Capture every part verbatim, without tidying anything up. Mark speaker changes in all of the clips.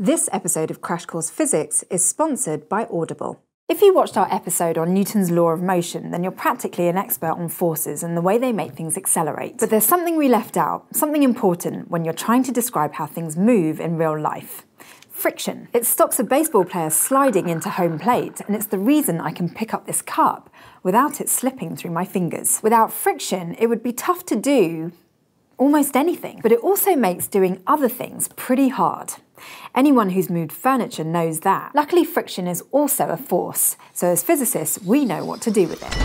Speaker 1: This episode of Crash Course Physics is sponsored by Audible. If you watched our episode on Newton's law of motion, then you're practically an expert on forces and the way they make things accelerate. But there's something we left out, something important when you're trying to describe how things move in real life. Friction. It stops a baseball player sliding into home plate, and it's the reason I can pick up this cup without it slipping through my fingers. Without friction, it would be tough to do almost anything, but it also makes doing other things pretty hard. Anyone who's moved furniture knows that. Luckily, friction is also a force, so as physicists, we know what to do with it.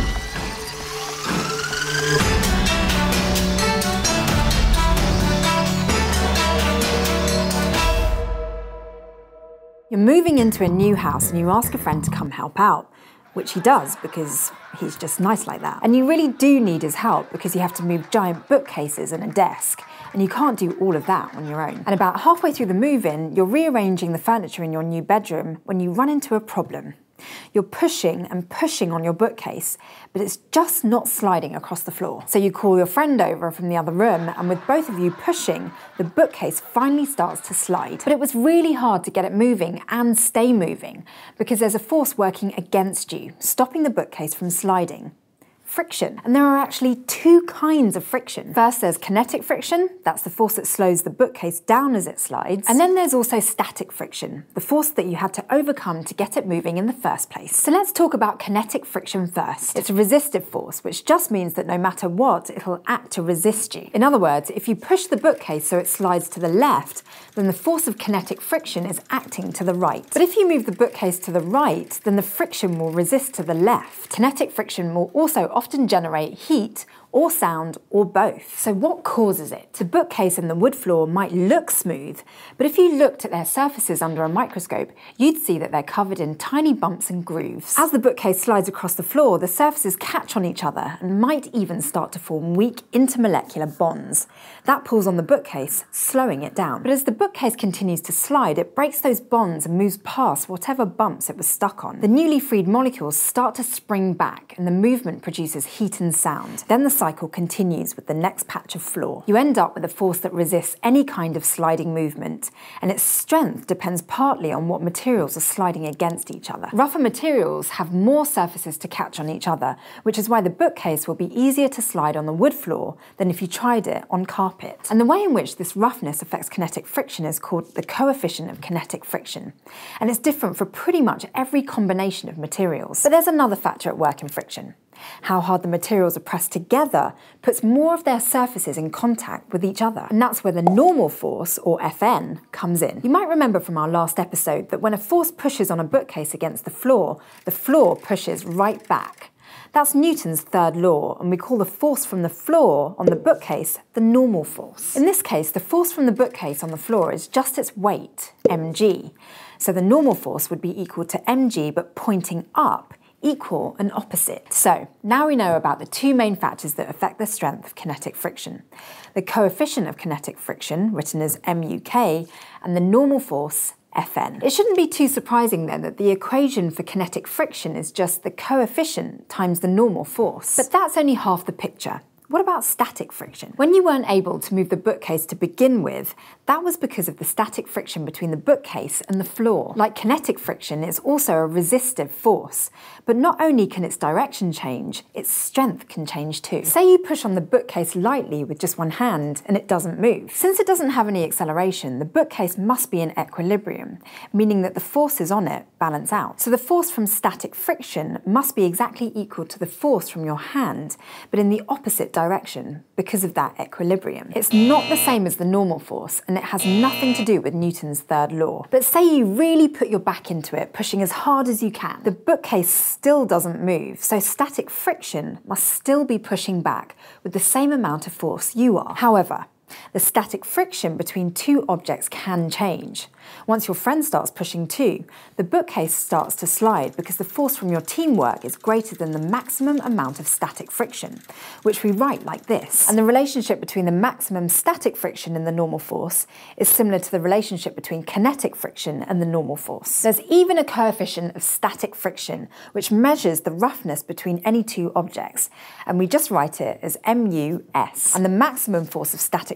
Speaker 1: You're moving into a new house and you ask a friend to come help out, which he does because he's just nice like that. And you really do need his help because you have to move giant bookcases and a desk, and you can't do all of that on your own. And about halfway through the move-in, you're rearranging the furniture in your new bedroom when you run into a problem. You're pushing and pushing on your bookcase, but it's just not sliding across the floor. So you call your friend over from the other room, and with both of you pushing, the bookcase finally starts to slide. But it was really hard to get it moving and stay moving, because there's a force working against you, stopping the bookcase from sliding. Friction. And there are actually two kinds of friction. First, there's kinetic friction. That's the force that slows the bookcase down as it slides. And then there's also static friction, the force that you had to overcome to get it moving in the first place. So let's talk about kinetic friction first. It's a resistive force, which just means that no matter what, it'll act to resist you. In other words, if you push the bookcase so it slides to the left, then the force of kinetic friction is acting to the right. But if you move the bookcase to the right, then the friction will resist to the left. Kinetic friction will also often generate heat or sound or both. So what causes it? The bookcase and the wood floor might look smooth, but if you looked at their surfaces under a microscope, you'd see that they're covered in tiny bumps and grooves. As the bookcase slides across the floor, the surfaces catch on each other and might even start to form weak intermolecular bonds. That pulls on the bookcase, slowing it down. But as the bookcase continues to slide, it breaks those bonds and moves past whatever bumps it was stuck on. The newly freed molecules start to spring back, and the movement produces heat and sound. Then the cycle continues with the next patch of floor. You end up with a force that resists any kind of sliding movement, and its strength depends partly on what materials are sliding against each other. Rougher materials have more surfaces to catch on each other, which is why the bookcase will be easier to slide on the wood floor than if you tried it on carpet. And the way in which this roughness affects kinetic friction is called the coefficient of kinetic friction, and it's different for pretty much every combination of materials. But there's another factor at work in friction. How hard the materials are pressed together puts more of their surfaces in contact with each other. And that's where the normal force, or F N, comes in. You might remember from our last episode that when a force pushes on a bookcase against the floor, the floor pushes right back. That's Newton's third law, and we call the force from the floor on the bookcase the normal force. In this case, the force from the bookcase on the floor is just its weight, mg. So the normal force would be equal to mg, but pointing up, equal and opposite. So now we know about the two main factors that affect the strength of kinetic friction: the coefficient of kinetic friction, written as muk, and the normal force, Fn. It shouldn't be too surprising then that the equation for kinetic friction is just the coefficient times the normal force. But that's only half the picture. What about static friction? When you weren't able to move the bookcase to begin with, that was because of the static friction between the bookcase and the floor. Like kinetic friction, it's also a resistive force, but not only can its direction change, its strength can change too. Say you push on the bookcase lightly with just one hand and it doesn't move. Since it doesn't have any acceleration, the bookcase must be in equilibrium, meaning that the forces on it balance out. So the force from static friction must be exactly equal to the force from your hand, but in the opposite direction. direction because of that equilibrium. It's not the same as the normal force, and it has nothing to do with Newton's third law. But say you really put your back into it, pushing as hard as you can. The bookcase still doesn't move, so static friction must still be pushing back with the same amount of force you are. However, the static friction between two objects can change. Once your friend starts pushing too, the bookcase starts to slide because the force from your teamwork is greater than the maximum amount of static friction, which we write like this. And the relationship between the maximum static friction and the normal force is similar to the relationship between kinetic friction and the normal force. There's even a coefficient of static friction, which measures the roughness between any two objects, and we just write it as mus. And the maximum force of static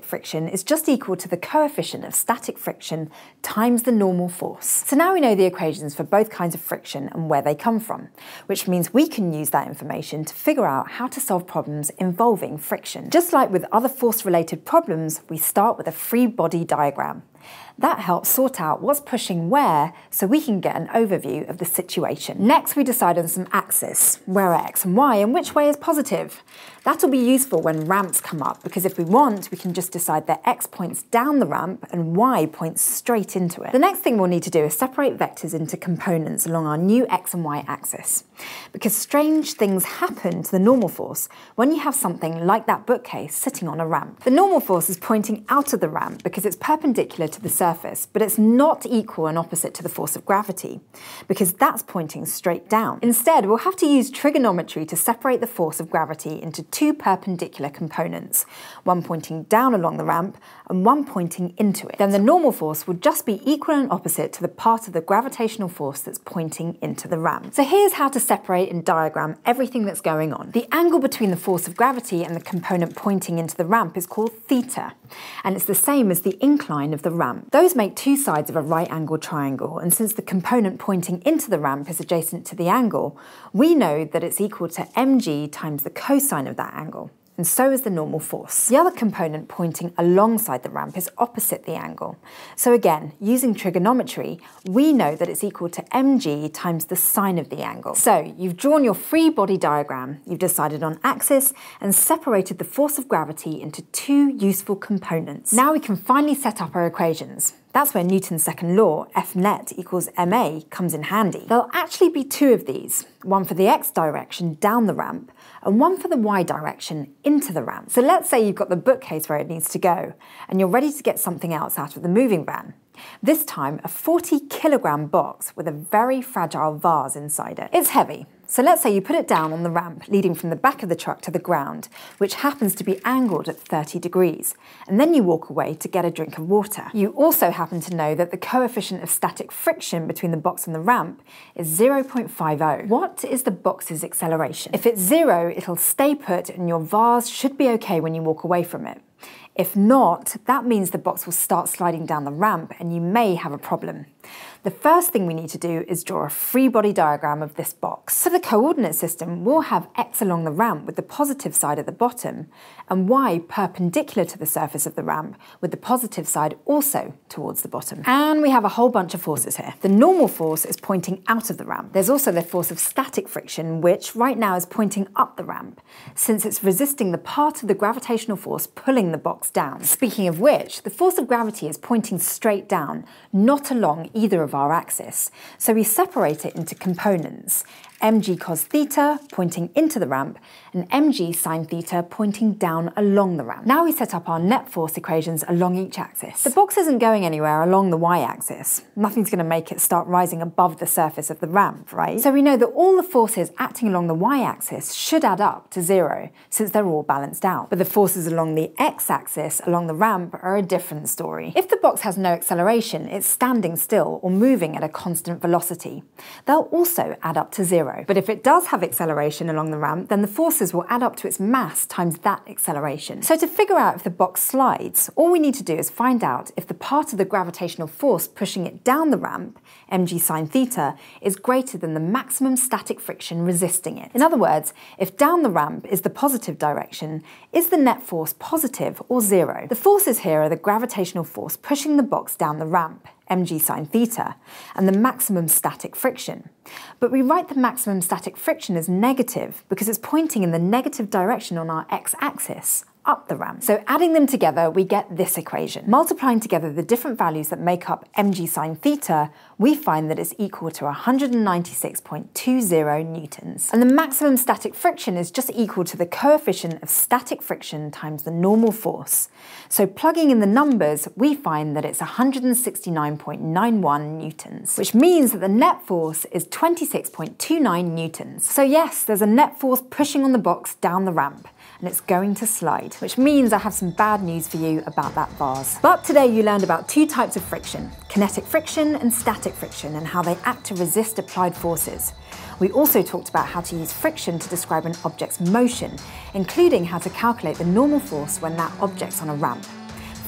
Speaker 1: friction is just equal to the coefficient of static friction times the normal force. So now we know the equations for both kinds of friction and where they come from, which means we can use that information to figure out how to solve problems involving friction. Just like with other force-related problems, we start with a free body diagram. That helps sort out what's pushing where so we can get an overview of the situation. Next, we decide on some axes. Where are x and y and which way is positive? That'll be useful when ramps come up, because if we want, we can just decide that x points down the ramp and y points straight into it. The next thing we'll need to do is separate vectors into components along our new x and y axis, because strange things happen to the normal force when you have something like that bookcase sitting on a ramp. The normal force is pointing out of the ramp because it's perpendicular to the surface, but it's not equal and opposite to the force of gravity, because that's pointing straight down. Instead, we'll have to use trigonometry to separate the force of gravity into two perpendicular components, one pointing down along the ramp and one pointing into it. Then the normal force will just be equal and opposite to the part of the gravitational force that's pointing into the ramp. So here's how to separate and diagram everything that's going on. The angle between the force of gravity and the component pointing into the ramp is called theta, and it's the same as the incline of the ramp. Those make two sides of a right-angled triangle, and since the component pointing into the ramp is adjacent to the angle, we know that it's equal to mg times the cosine of that angle, and so is the normal force. The other component pointing alongside the ramp is opposite the angle. So again, using trigonometry, we know that it's equal to mg times the sine of the angle. So you've drawn your free body diagram, you've decided on axis, and separated the force of gravity into two useful components. Now we can finally set up our equations. That's where Newton's second law, F net equals ma, comes in handy. There'll actually be two of these, one for the x direction down the ramp, and one for the y direction into the ramp. So let's say you've got the bookcase where it needs to go, and you're ready to get something else out of the moving van. This time, a forty kilogram box with a very fragile vase inside it. It's heavy, so let's say you put it down on the ramp leading from the back of the truck to the ground, which happens to be angled at thirty degrees, and then you walk away to get a drink of water. You also happen to know that the coefficient of static friction between the box and the ramp is zero point five zero. What is the box's acceleration? If it's zero, it'll stay put and your vase should be okay when you walk away from it. If not, that means the box will start sliding down the ramp and you may have a problem. The first thing we need to do is draw a free body diagram of this box. For the coordinate system, we'll have x along the ramp with the positive side at the bottom, and y perpendicular to the surface of the ramp with the positive side also towards the bottom. And we have a whole bunch of forces here. The normal force is pointing out of the ramp. There's also the force of static friction, which right now is pointing up the ramp, since it's resisting the part of the gravitational force pulling the box down. Speaking of which, the force of gravity is pointing straight down, not along either of our axis. So we separate it into components. mg cos theta pointing into the ramp and mg sine theta pointing down along the ramp. Now we set up our net force equations along each axis. The box isn't going anywhere along the y-axis. Nothing's going to make it start rising above the surface of the ramp, right? So we know that all the forces acting along the y-axis should add up to zero, since they're all balanced out. But the forces along the x-axis along the ramp are a different story. If the box has no acceleration, it's standing still or moving at a constant velocity. They'll also add up to zero. But if it does have acceleration along the ramp, then the forces will add up to its mass times that acceleration. So to figure out if the box slides, all we need to do is find out if the part of the gravitational force pushing it down the ramp, mg sine theta, is greater than the maximum static friction resisting it. In other words, if down the ramp is the positive direction, is the net force positive or zero? The forces here are the gravitational force pushing the box down the ramp, mg sine theta, and the maximum static friction. But we write the maximum static friction as negative because it's pointing in the negative direction on our x-axis, up the ramp. So adding them together, we get this equation. Multiplying together the different values that make up mg sine theta, we find that it's equal to one hundred ninety-six point two zero newtons. And the maximum static friction is just equal to the coefficient of static friction times the normal force. So plugging in the numbers, we find that it's one hundred sixty-nine point nine one newtons, which means that the net force is twenty-six point two nine newtons. So yes, there's a net force pushing on the box down the ramp, and it's going to slide, which means I have some bad news for you about that vase. But today you learned about two types of friction, kinetic friction and static friction, and how they act to resist applied forces. We also talked about how to use friction to describe an object's motion, including how to calculate the normal force when that object's on a ramp.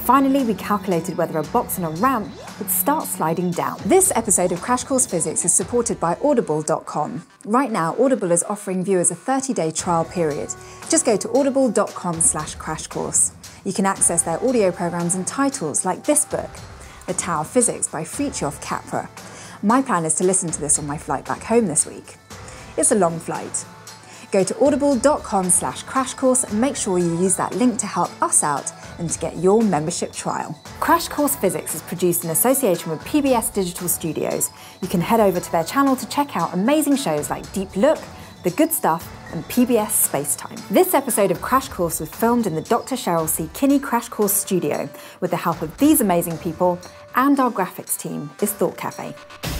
Speaker 1: finally, we calculated whether a box on a ramp would start sliding down.
Speaker 2: This episode of Crash Course Physics is supported by audible dot com. Right now, Audible is offering viewers a thirty day trial period. Just go to audible dot com slash crash course. You can access their audio programs and titles like this book, The Tao of Physics by Fritjof Capra. My plan is to listen to this on my flight back home this week. It's a long flight. Go to audible dot com slash crash course and make sure you use that link to help us out and to get your membership trial.
Speaker 1: Crash Course Physics is produced in association with P B S Digital Studios. You can head over to their channel to check out amazing shows like Deep Look, The Good Stuff, and P B S Spacetime. This episode of Crash Course was filmed in the Doctor Cheryl C. Kinney Crash Course studio with the help of these amazing people, and our graphics team is Thought Cafe.